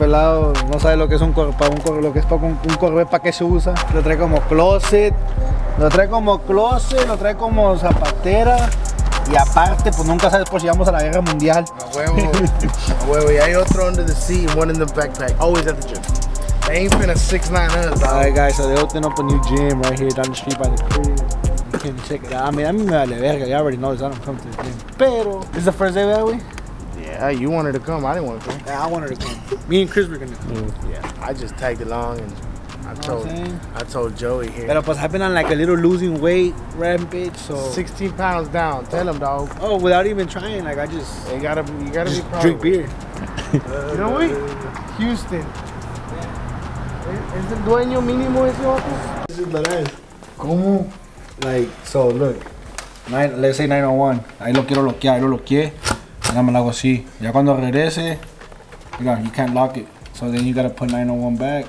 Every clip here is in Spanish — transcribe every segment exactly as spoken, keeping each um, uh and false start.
pelado no sabe lo que es un corre, para un corre, lo que es para un, un corre, para qué se usa. Lo trae como closet, lo trae como closet, lo trae como zapatera. Y aparte, pues nunca sabes por si vamos a la guerra mundial. A huevo, a huevo. Y hay otro under the seat and one in the backpack. Always at the gym. They ain't finna six nine us, dog. Alright guys, so they opened up a new gym right here down the street by the crib. You can check it out. I mean, a mí me vale verga. You already know this. I don't come to the gym. Pero, this is the first day that way? Yeah, you wanted to come. I didn't want to come. Yeah, I wanted to come. Me and Chris were gonna come. Mm. Yeah, I just tagged along and I told, I told Joey here. Pero pues I've been on like a little losing weight rampage, so sixteen pounds down. Tell him, dog. Oh, without even trying, like I just you gotta, you gotta just be proud. Drink beer. uh, you know what? Houston. ¿Es el dueño mínimo de ese otro? This is the ¿Cómo? Like, so look, nine, let's say nine oh one. Ahí lo quiero bloquear, ahí lo bloqueé. Ahora me lo hago así. Ya cuando regrese, you, know, you can't lock it. So then you gotta put nine oh one back.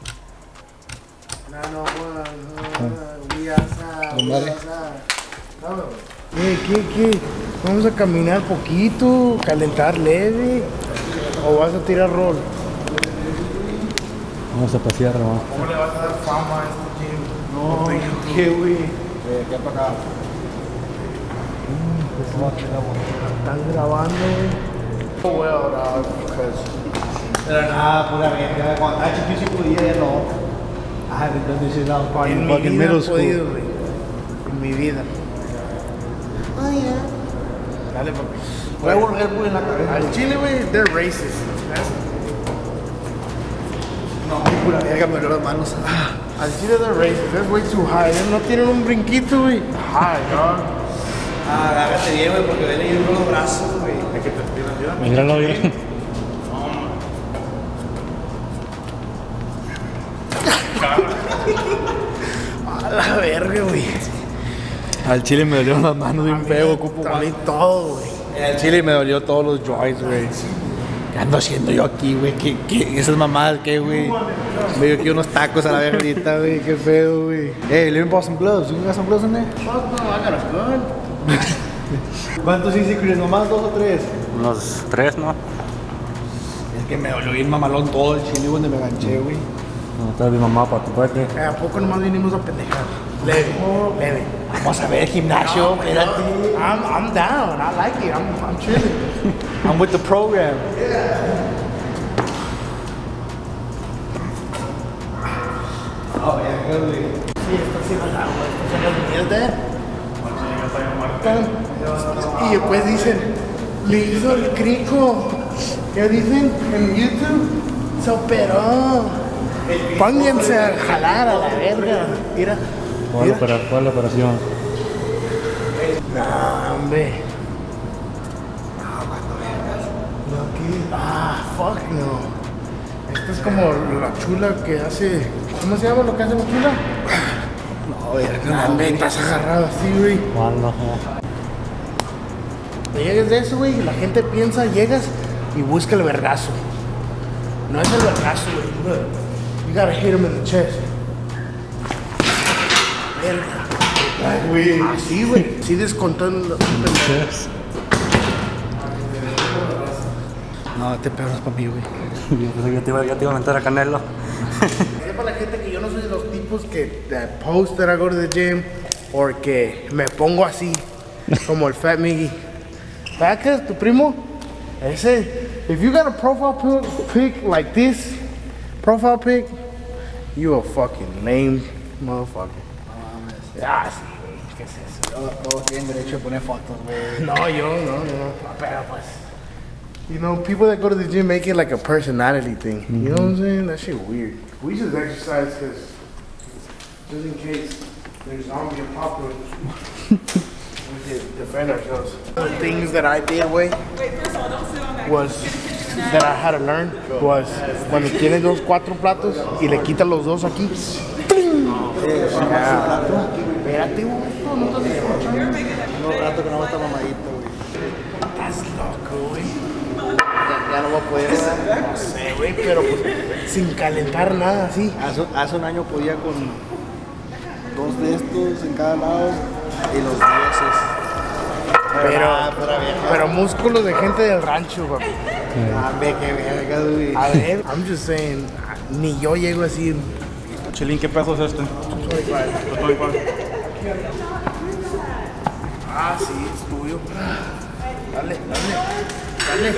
nine oh one, uh, we outside, we outside. ¿Qué, qué, qué? Vamos a caminar poquito, calentar leve. ¿O vas a tirar rol? Vamos a pasear, ¿no? ¿Cómo le vas a dar fama a este gym? No, qué güey. Eh, ¿qué para acá? Están grabando, güey. Oh, well, dog, because... Pero nada, pura verga. Cuando estaba chiquito sí podía, no. I haven't done this since I was probably En in mi fucking vida middle he school. podido, güey. En mi vida. Oh, yeah. Dale, papi. Traigo un Red Bull en la cabeza. Al chile, güey, they're racist. No, pura verga, me dolió las manos. Al chile, they're racist. That's way too high. No tienen un brinquito, güey. High, dog. Ah, agárrate bien, güey, porque ven ahí con los brazos, güey. Hay que te tiran, ¿ya? Míralo bien. A la verga, güey. Al chile me dolieron las manos de un feo, ocupo. También todo, güey. Al chile me dolió todos los joints, güey. ¿Qué ando haciendo yo aquí, güey? ¿Qué, qué? ¿Esas mamadas qué, güey? Me dio aquí unos tacos a la verguita, güey. Qué feo, güey. Hey, let me borrow some gloves. You got some gloves in there? Fuck no, I got a gun. ¿Cuántos hice, Chris? ¿Nomás dos o tres? Unos tres, ¿no? Es que me dolió bien mamalón todo el chile donde me ganché, güey. No está mi mamá para tu parte. Eh, ¿A poco nomás vinimos a pendejar? Leve, leve. Vamos a ver el gimnasio, espérate. I'm, I'm down. I like it. I'm, I'm chilling. I'm with the program. Oh, yeah, good, güey. Sí, está haciendo el agua. Está haciendo el mierda. Y después dicen, le hizo el crico. ¿Qué dicen en YouTube? Se operó. Pónganse a jalar a la verga. Mira. ¿Cuál, mira. opera, ¿Cuál operación? No, hombre. No, ¿qué? Ah, fuck no. Esta es como la chula que hace. ¿Cómo se llama lo que hace la chula? No, verga, No, no, hombre, estás agarrado así, güey. ¿Cuál no? Te llegas de eso, güey, y la gente piensa, llegas y busca el vergazo. No es el vergazo, güey. Look, you gotta hit him in the chest. Verga. güey. Así, güey. Sí descontando los pendejos. No, te pegas para mí, güey. Yo te iba, yo te iba a meter a Canelo. Sepa la gente que yo no soy de los tipos que that post that I go to the gym o que me pongo así, como el Fat Miggy. ¿Sabes tu primo? Ese, if you got a profile pic like this, profile pic, you a fucking lame motherfucker. Ah, sí, güey, ¿qué es eso? Todos tienen derecho a poner fotos, güey. No, yo, no, no, pero pues, you know, people that go to the gym make it like a personality thing. Mm-hmm. You know what I'm saying? That shit weird. We just exercise because, just in case there's zombie apocalypse, we can defend ourselves. The things that I did, way, was that I had to learn was cuando tienes dos, cuatro platos y le quitas los dos aquí. Yeah. Espérate, güey, no estás escuchando. No, rato que no va a estar mamadito, güey. Estás loco, güey. Ya, ya no va a poder. No sé, güey, pero pues sin calentar nada, así. Hace, hace un año podía con dos de estos en cada lado y los dieces. Pero, ah, pura vieja. pero músculos de gente del rancho, papi. Ah, ve que verga, güey. A ver, I'm just saying, ni yo llego así. Chilín, ¿qué peso es este? Ah, sí, es tuyo. Dale, dale. Dale.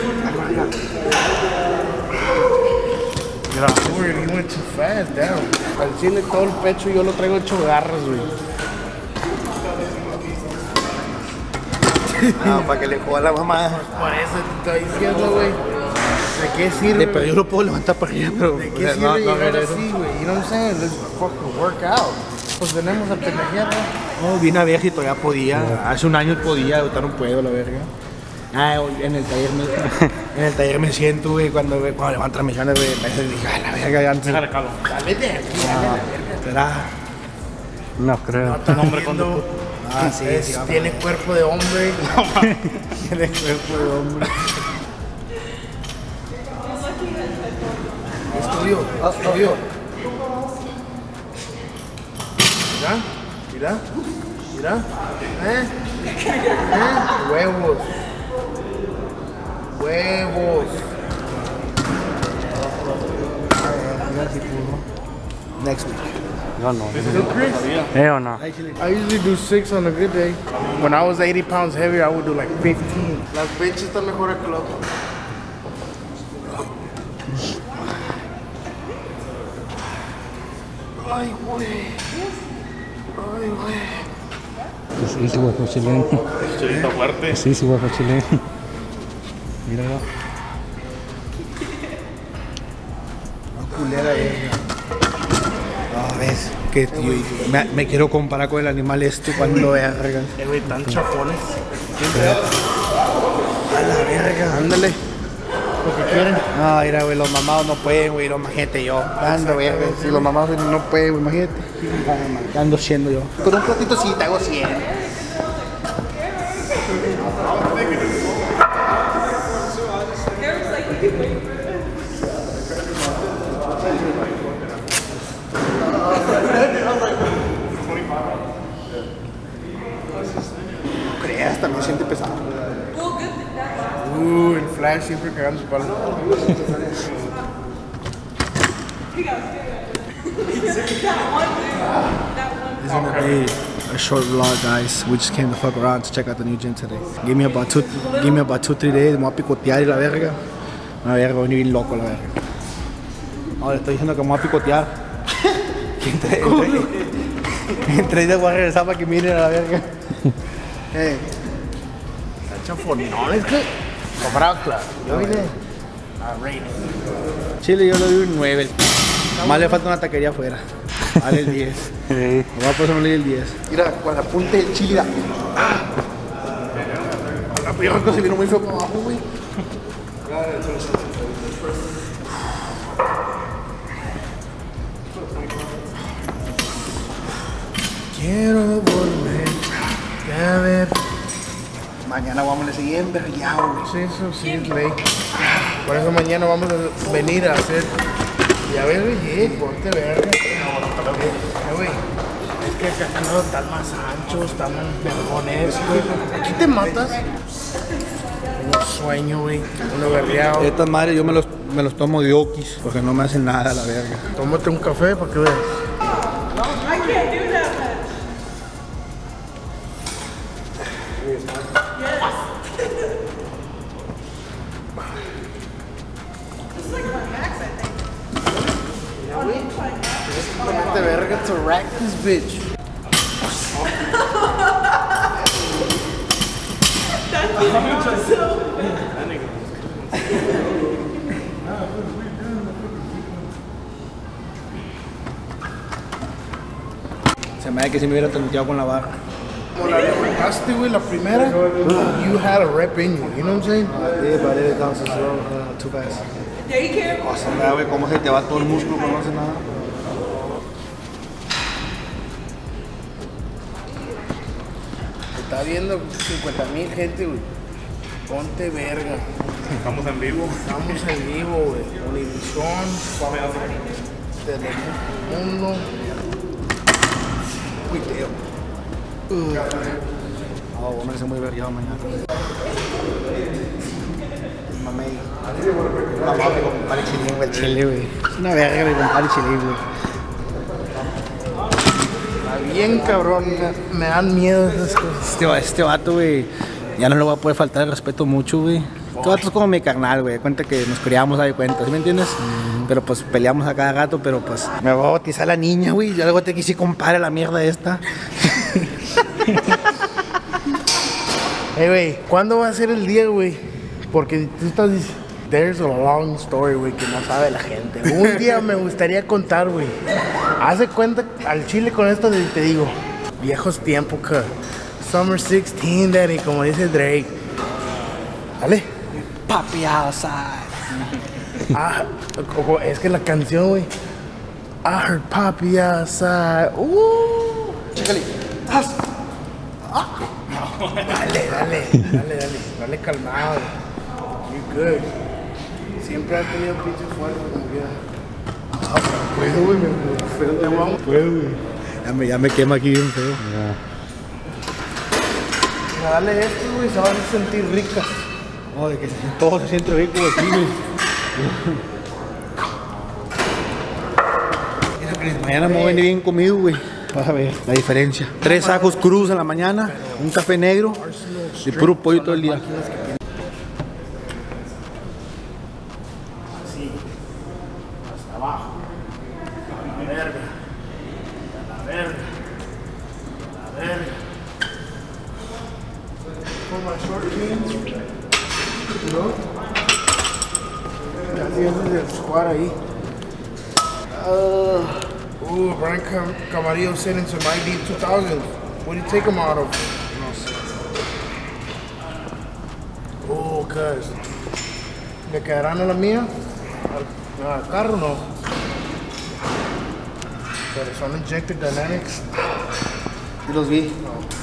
Gracias. Weird, he went too fast, down. Al chile todo el pecho yo lo traigo hecho garras, güey. Ah, para que le joda la mamá. Por eso te estoy diciendo, güey. ¿De qué sirve? Pero yo lo puedo levantar para arriba, pero. ¿De o qué sea, sirve no, no llegar ver eso. así, güey? You know what I'm saying? Let's fucking work out. Pues tenemos a pendejear, ¿no? No, vine a ver si todavía podía. Hace un año podía, ahorita no puedo, la verga. Ah, en el taller me, en el taller me siento, güey, cuando, güey, cuando levanto transmisiones, güey, me dije, ah, la verga, ya antes. Déjale calo. Dale de aquí, dale la verga. ¿Será? No creo. Está hombre, viendo, Ah, sí, es- sí, vamos. tiene cuerpo de hombre. Tiene cuerpo de hombre. Es tuyo, es tuyo. Mira, mira, mira. ¿Eh? ¿Eh? Huevos. Huevos. Next week. Yo no. Still Chris? ¿Eh o no? I usually do six on a good day. When I was eighty pounds heavier, I would do like fifteen. Las benches están mejor al club. Ay, güey. Ay, güey. Pues sí, sí, güey, fue chileno. Chilito fuerte. Sí, sí, güey, fue chileno. Míralo. Culera ella. Ah, ves. Que tío, me, me quiero comparar con el animal este cuando verga. Eh, güey, tan chafones. A la verga. Ándale. Lo que quieren. No, mira, güey, los mamados no pueden, güey, los imagínate yo. Ando, verga. Si los mamados no pueden, güey, imagínate. ¿Qué ando siendo yo? Con un platito sí te hago cien. Creas, también siente pesado. Uh, el Flash siempre cagando su palo. It's gonna be a short vlog, guys. We just came to fuck around to check out the new gym today. Give me about two, give me about two, three days. Me voy a picotear y la verga. La verga, voy a venir bien loco la verga. No, le estoy diciendo que me voy a picotear. Que entre, entre, entre días voy a regresar para que miren a la verga. Hey. Tan chafonones, que. Comprado, claro. Yo vine a rating. Chile, yo le doy un nueve. Más le falta una taquería afuera. Vale el diez. Sí. Me voy a ponerle el diez. Mira, con la punta del chile. Da. ¡Ah! La perra se vino muy feo para abajo, güey. Quiero volver a ver. Mañana vamos a seguir envergueado, güey. Sí, eso sí es ley. Por eso mañana vamos a venir a hacer. Ya ves, güey, sí, ponte verga. Ya, güey. Es que acá no están más anchos, están vergones, güey. Aquí te matas. Tengo sueño, güey. Uno vergueado. Estas madres yo me los, me los tomo de okis porque no me hacen nada la verga. Tómate un café para que veas. I can't do that. This is like my max, I think. Ponte verga to rack this bitch. Se me da que si me hubiera tonteado con la barra. Como la levantaste, güey, la primera, you had a rep in you, you know what I'm saying? Sí, but it comes so slow, uh, too fast. Daycare. O sea, güey, cómo se te va todo el músculo cuando no haces nada. Está viendo cincuenta mil gente, güey. Ponte verga. Estamos en vivo. Estamos en vivo, güey. Univisión, Telemundo. Cuiteo. No, vamos a ser muy vergueado mañana. Mamey. Mamá, mi compadre chile, güey, el chile, güey. Es una verga, mi compadre chile, güey. Está bien cabrón, me, me dan miedo esas cosas. Este, va- este vato, güey, ya no le va a poder faltar el respeto mucho, güey. Este vato es como mi carnal, güey. Cuenta que nos criamos ahí, cuenta, ¿sí me entiendes? Pero pues peleamos a cada gato, pero pues me va a bautizar la niña, güey. Yo luego te quise compadre la mierda esta. Hey, güey, ¿cuándo va a ser el día, güey? Porque tú estás diciendo, there's a long story, güey, que no sabe la gente. Un día me gustaría contar, güey. Hace cuenta al chile con esto, de- te digo, viejos tiempos, que Summer sixteen, daddy, como dice Drake. Dale. Papi outside. Ah, o- o- es que la canción, güey. I heard Papi outside. Uh. Chécale. Dale, dale, dale, dale, dale calmado. You good. Siempre has tenido pinche fuerza como vida. Ah, pero puedo, güey, me pero te vamos. Puedo, güey. Ya me, ya me quema aquí bien feo. Mira, dale esto, güey, se van a sentir ricas. No, de que se- todo se siente rico aquí, güey. Mira, Chris, mañana me voy a venir bien comido, güey. Vas a ver la diferencia. Tres ajos cruz en la mañana, un café negro y puro pollo todo el día. Así, hasta abajo. A la verga. A la verga. A la verga. Con my short jeans. ¿No? Así es el squad ahí. Uh, ooh, Brian Cam Camarillo sent into my D two thousand. What do you take him out of? No sé. Oh, cuz. ¿Le quedarán a la mía? ¿Al, al carro no? Pero son injected dynamics. Y los vi.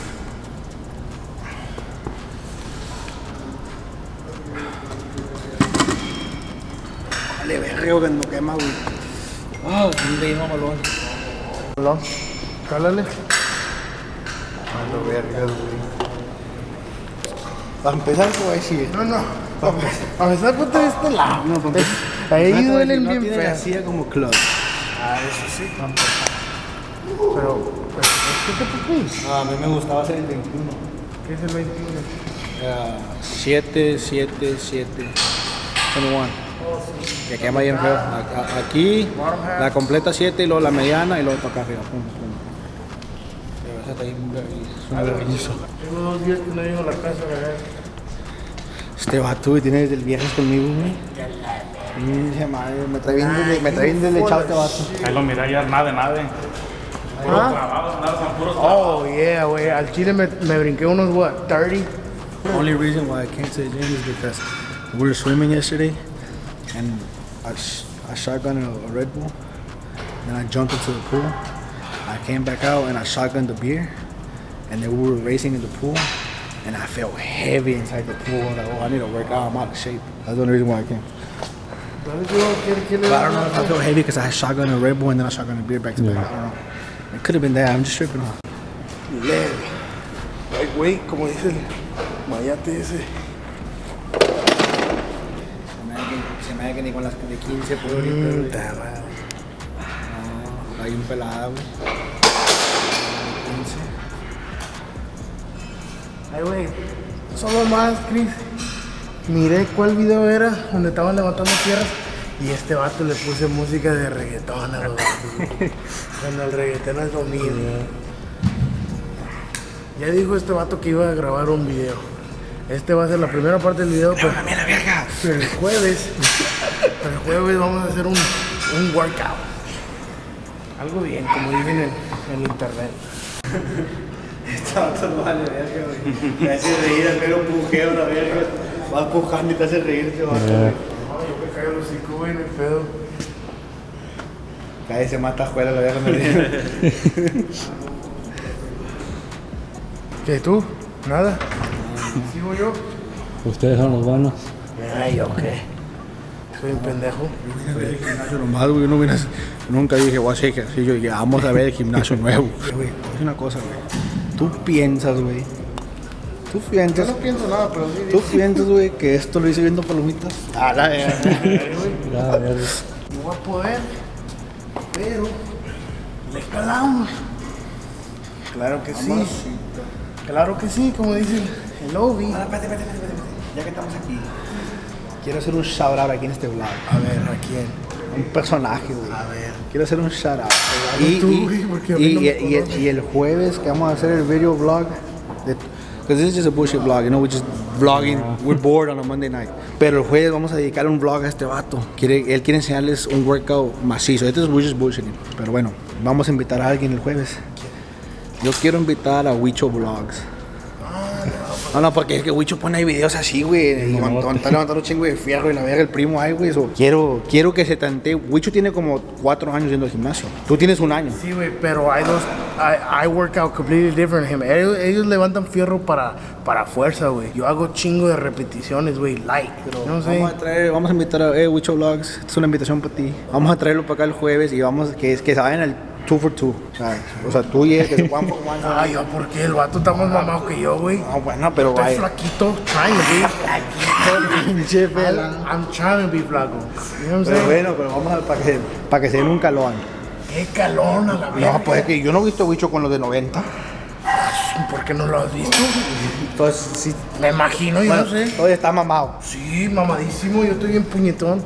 Vale, verga, que no quema, güey. Ah, un de mamalón. Hola. Cálale. A lo verga, güey. Para empezar, te voy a decir. No, no. A pesar que te de este lado. No, para empezar. Ahí duelen no bien tiene feas. así como club. Ah, eso sí. Pero, pero, ¿qué te pupí? Ah, a mí me gustaba hacer el veintiuno. ¿Qué es el veintiuno? siete, siete, siete. veintiuno. Que quema bien feo. A- a- Aquí, la completa siete y luego la mediana y luego para acá arriba. Pum, pum. Pero esa está ahí, es un vergüenzo. Tengo dos días que no llego a la casa, ¿verdad? Este vato, güey, tiene desde el viernes conmigo, güey. Pinche madre, me trae bien desde- me trae bien deslechado este vato. Ahí lo miré ayer, nada, nada. Puros ¿Ah? trabados, nada, son puros trabados. Oh, yeah, güey. Al chile me, me brinqué unos, what, thirty? The only reason why I came to the gym is because we were swimming yesterday and I, sh I shotgunned a, a Red Bull. Then I jumped into the pool. I came back out and I shotgunned the beer. And then we were racing in the pool. And I felt heavy inside the pool. I was like, oh, I need to work out. I'm out of shape. That's the only reason why I came. ¿Dónde yo? ¿Qué, qué le But I don't know if I felt heavy because I had shotgunned a Red Bull and then I shotgunned a beer back to back. I don't know. It could have been that. I'm just tripping off. Leve. Ay, güey, como dice el mayate ese. Se me da que ni con las de quince puedo Mm, ta madre. No, hay un pelada, güey. Ay, güey. Solo más, Chris. Miré cuál video era donde estaban levantando tierras y este vato le puse música de reggaetón a los vatos. Cuando el reggaetón es lo mío. Ya dijo este vato que iba a grabar un video. Este va a ser la primera parte del video, pero, la verga! pero el jueves, pero el jueves vamos a hacer un, un workout. Algo bien, como dicen en, en internet. Este vato no vale verga, güey. Me hace reír al ver un pujeo, la verga. Vas pujando y te hace reír este vato, güey. No, yo me caigo los cinco, güey, no hay pedo. Cada vez se mata afuera, la verga me ríe. ¿Qué, tú? ¿Nada? ¿Sigo yo? Ustedes son los buenos. Ay, ¿yo qué? Soy un pendejo. Yo vine a ver el gimnasio nomás, güey. Yo no vine a- nunca dije, voy a hacer ejercicio. Yo dije, vamos a ver el gimnasio nuevo. Güey, es una cosa, güey. Tú piensas, güey, ¿Tú Yo piensas, no pienso nada, pero sí. tú piensas, güey, que esto lo hice viendo palomitas? A la verga. Ya, ya, No voy a poder, pero le calamos. Claro que sí. Claro que sí, como dice el Obi. Espérate, espérate, espérate, espérate. Ya que estamos aquí, quiero hacer un shout out aquí en este vlog. A ver, ¿a quién? Un personaje, güey. A ver. Quiero hacer un shout out. Hazlo tú, güey, porque a mí y, no me y- y- conoces. y el jueves que vamos a hacer el video vlog. Because this is just a bullshit vlog, you know, we're just vlogging, we're bored on a Monday night. Pero el jueves vamos a dedicarle un vlog a este vato. Quiere, él quiere enseñarles un workout macizo. Esto es we're just bullshitting. Pero bueno, vamos a invitar a alguien el jueves. Yo quiero invitar a Wicho Vlogs. No, no, porque es que Wicho pone ahí videos así, güey. Y cuando está levantando un chingo de fierro y la verga el primo ahí, güey. So, quiero, quiero que se tantee. Wicho tiene como cuatro años yendo al gimnasio. Tú tienes un año. Sí, güey, pero hay dos. I, I work out completely different than him. Ellos, ellos levantan fierro para, para fuerza, güey. Yo hago chingo de repeticiones, güey, light. No sé. Vamos a traer, vamos a invitar a eh, Wicho Vlogs. Esta es una invitación para ti. Vamos a traerlo para acá el jueves y vamos que que se vayan al two for two. ¿Sabes? O sea, tú y él que se puedan por one. Ay, yo, ¿por qué? El vato está más mamado que yo, güey. Ah, bueno, pero Estoy vaya. flaquito, trying to be. Pinche I'm, pela. I'm trying to be flaco. You know what I'm Pero saying? bueno, pero vamos a para que, para que se den un calón. Qué calón a la verga. No, pues es que yo no he visto Wicho con los de noventa. ¿Por qué no lo has visto? Entonces, sí. Me imagino, yo Bueno, no sé. todavía está mamado. Sí, mamadísimo, yo estoy bien puñetón.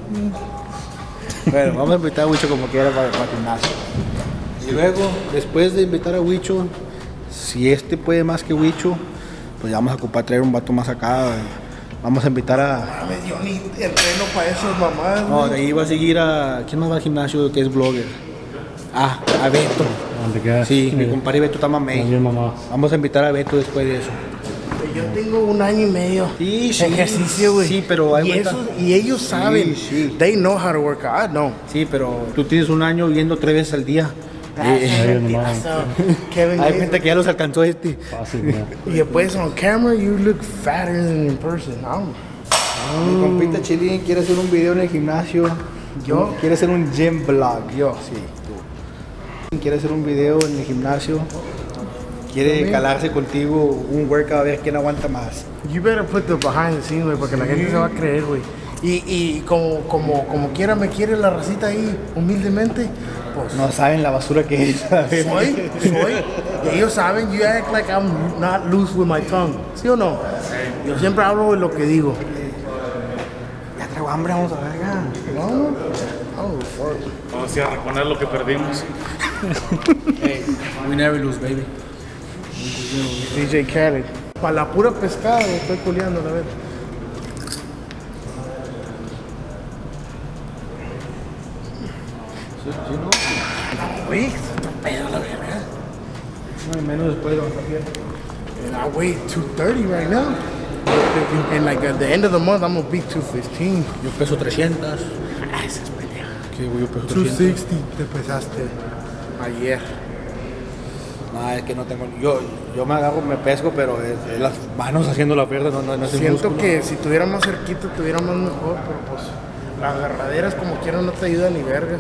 Bueno, vamos a invitar a Wicho como quiera para, para el gimnasio. Y luego, después de invitar a Wicho, si este puede más que Wicho, pues ya vamos a ocupar traer un vato más acá. Vamos a invitar a. Mames, yo ni entreno para esas mamadas, No, de güey. ahí va a seguir a. ¿Quién más va al gimnasio que es blogger? Ah, a Beto. ¿Dónde quedas? Sí, mi compadre Beto está mamey. También, mamá. Vamos a invitar a Beto después de eso. Yo tengo un año y medio Sí, sí, de ejercicio, güey. sí, pero hay y, vuelta. eso- y ellos saben. sí. They know how to work out. I know. Sí, pero tú tienes un año yendo tres veces al día. Eh, Ahí nomás. Kevin hay Gates. gente que ya los alcanzó este. Fácil, ya. Y después on camera, you look fatter than in person. I don't- Mi compita Chilín quiere hacer un video en el gimnasio. ¿Yo? Quiere hacer un gym vlog. Yo. Sí, tú. Quiere hacer un video en el gimnasio. Quiere calarse contigo un workout a ver quién aguanta más. You better put the behind the scenes, güey, porque la gente se va a creer, güey. Y, y como, como, como quiera me quiere la racita ahí, humildemente, pues No saben la basura que es. ¿sabes? soy, soy. Y ellos saben, you act like I'm not loose with my tongue. ¿Sí o no? Yo siempre hablo de lo que digo. Ya traigo hambre, vamos a ver. Ya. No, oh, fuck. Vamos a ir a reponer lo que perdimos. We never lose, baby. D J Khaled. Para la pura pescada, güey, estoy culiando, la verdad. No, güey, otro pedo, la verga. No, y menos después de levantar pierna. And I weigh two thirty right now. And like at the end of the month, I'm gonna be two fifteen. Yo peso trescientos. Ah, esa es pendeja. ¿Qué, güey? Yo peso two trescientos. sixty te pesaste ayer. No, es que no tengo. Yo, yo me agarro, me pesco, pero es, es las manos haciendo la pierna, no, no, no es el Siento músculo. que si tuviera más cerquita, tuviera más mejor, pero pues las agarraderas como quieran no te ayudan ni vergas.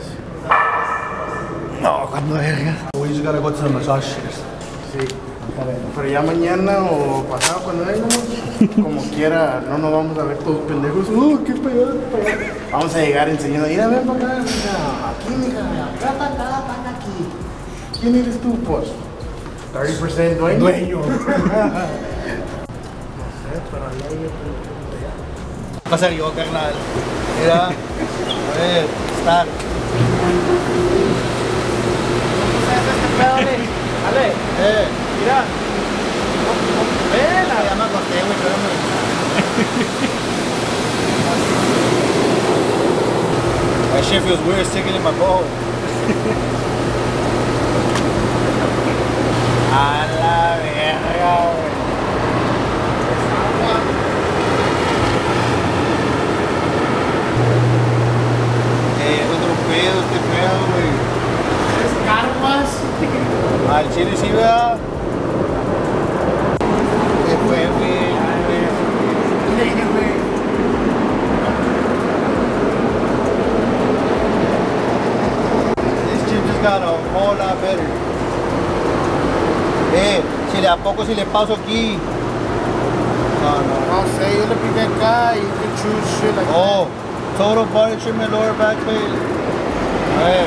No, cuando verga. We just gotta go to the massage. Sí. Pero ya mañana o pasado cuando vengamos, como quiera, no nos vamos a ver todos pendejos. ¡Uh, qué pedo! Vamos a llegar enseñando. Mira, ven para acá, mira. Aquí, mira. Acá, acá, acá, aquí. ¿Quién eres tú, pues? thirty percent dueño. Dueño. No sé, pero allá hay otro. Pasar yo, carnal. Mira. A ver, start. Ale, Eh, mira. Ven, ya me acosté, güey, espérame. That shit feels weird sticking in my bowl. A la verga, güey. Eh, es otro pedo, este pedo, güey. es carpas. Al chile sí, ¿verdad? ¿Qué fue, güey? This chip just got a whole lot better. Eh, si le a poco si le paso aquí. No, no. No sé, yo le piqué acá y you can choose shit like Oh, total body treatment, lower back pay. A ver.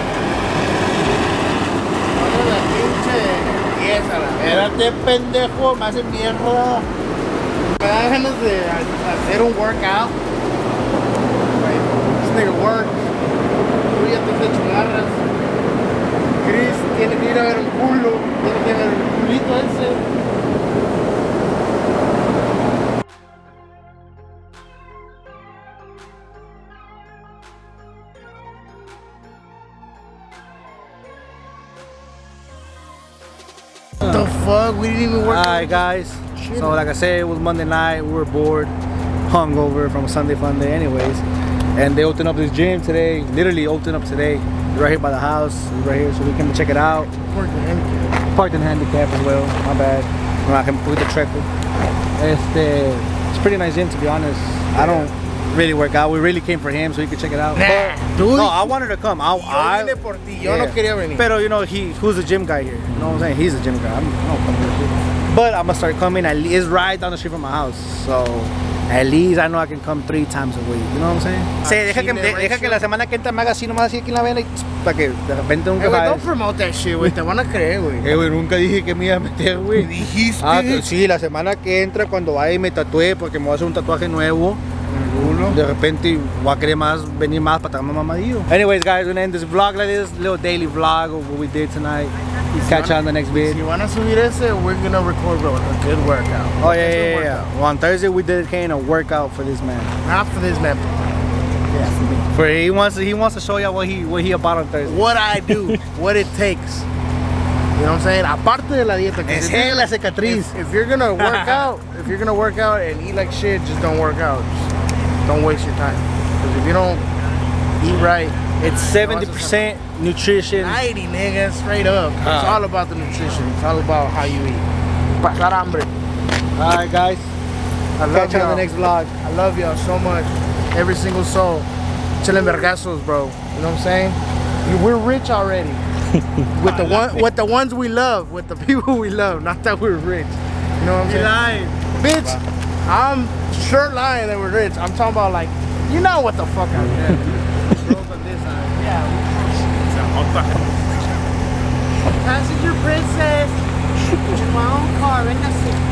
that. La pinche pieza, la verga. Espérate, pendejo, me hace mierda. Me da ganas de hacer un workout. Like, this nigga work. Tú ya te has hecho garras. Chris tiene que ir a ver un culo. Tiene que ver el culito ese. What the fuck? We didn't even work. Alright, guys. So, like I said, it was Monday night. We were bored, hungover from Sunday fun day, anyways. And they opened up this gym today. Literally opened up today. Right here by the house. Right here, so we can check it out. Working handicap. Parked in handicap as well. My bad. No, I can put the treco. Este, it's a pretty nice gym, to be honest. I don't really work out. We really came for him, so he could check it out. Nah, dude. No, I wanted to come. I, Yo I, vine por ti. Yo no quería venir. Pero you know, he who's the gym guy here? You know what I'm saying? He's a gym guy. I'm, I don't come here. But I'm gonna start coming. At least it's right down the street from my house, so at least I know I can come three times a week. You know what I'm saying? Sí, deja que, de- deja que la semana que entra me haga así nomás así aquí en la vena y para que de repente nunca Hey, güey, vayas. don't promote that shit, güey. Te van a creer, güey. Eh, güey, nunca dije que me iba a meter, güey. Dijiste. Ah, que sí, la semana que entra cuando vaya y me tatúe porque me voy a hacer un tatuaje nuevo. De repente voy a querer más, venir más para estar más mamadillo. Anyways, guys, we're gonna end this vlog like this, little daily vlog of what we did tonight. Catch you on the next vid. Si van a subir ese, we're gonna record, bro, a good workout. Oh yeah, Good yeah, yeah, workout. yeah. Well, on Thursday we dedicated a workout for this man. Not for this man. Yeah, for me. For he wants to, he wants to show you what he what he about on Thursday. What I do, what it takes. You know what I'm saying? Aparte de la dieta. 'cause if Enseña you're- la cicatriz. If, if you're gonna work out, if you're gonna work out and eat like shit, just don't work out. Just don't waste your time. Because if you don't eat right, It's seventy percent nutrition. ninety, nigga, straight up. It's Ah. all about the nutrition. It's all about how you eat. Pasar hambre. Alright, guys. I love Catch you on y'all. the next vlog. I love y'all so much. Every single soul. Chilling vergazos, bro. You know what I'm saying? You, we're rich already. with the one, with the ones we love, with the people we love. Not that we're rich. You know what I'm saying? Bitch, I'm sure lying that we're rich. I'm talking about like, you know what the fuck I'm doing. Yeah. Passenger princess. In my own car, véngase.